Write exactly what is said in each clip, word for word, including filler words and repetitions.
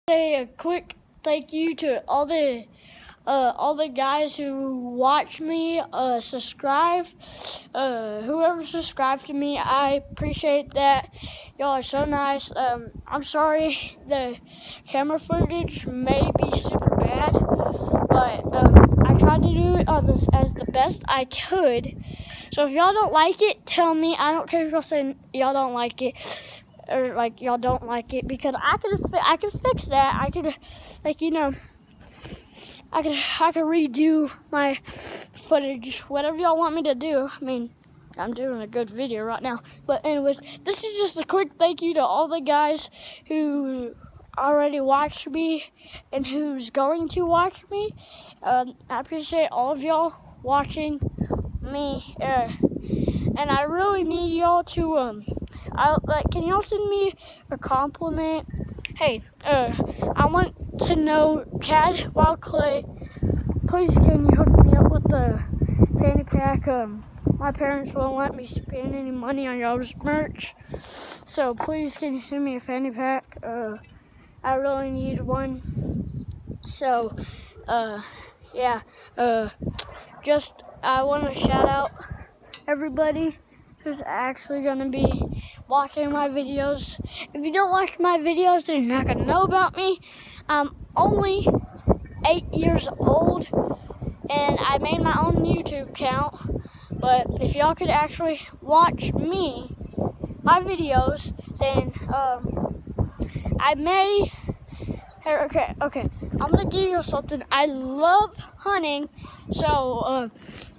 Say a quick thank you to all the uh, all the guys who watch me, uh, subscribe, uh, whoever subscribed to me. I appreciate that. Y'all are so nice. Um, I'm sorry the camera footage may be super bad, but um, I tried to do it on this as the best I could. So if y'all don't like it, tell me. I don't care if y'all say y'all don't like it. Or like y'all don't like it, because I could I could fix that. I could, like, you know, I could I could redo my footage, whatever y'all want me to do. I mean, I'm doing a good video right now. But anyways, this is just a quick thank you to all the guys who already watched me and who's going to watch me. Um, I appreciate all of y'all watching me, uh, and I really need y'all to um. I like. Can y'all send me a compliment? Hey, uh, I want to know, Chad Wild Clay. Please, can you hook me up with the fanny pack? Um, my parents won't let me spend any money on y'all's merch, so please, can you send me a fanny pack? Uh, I really need one. So, uh, yeah. Uh, just I want to shout out everybody who's actually going to be watching my videos. If you don't watch my videos, then you're not going to know about me. I'm only eight years old, and I made my own YouTube account. But if y'all could actually watch me, my videos, then um, I may... Here, okay, okay. I'm going to give you something. I love hunting, so... Uh,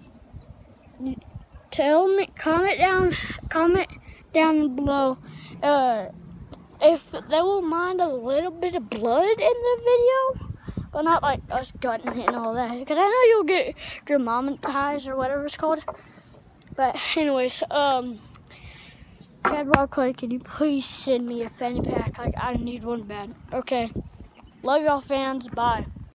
Tell me, comment down, comment down below uh, if they will mind a little bit of blood in the video, but not like us gutting it and all that, because I know you'll get your demonetized or whatever it's called. But anyways, um, Chad Wild Clay, can you please send me a fanny pack? Like, I need one bad. Okay, love y'all fans. Bye.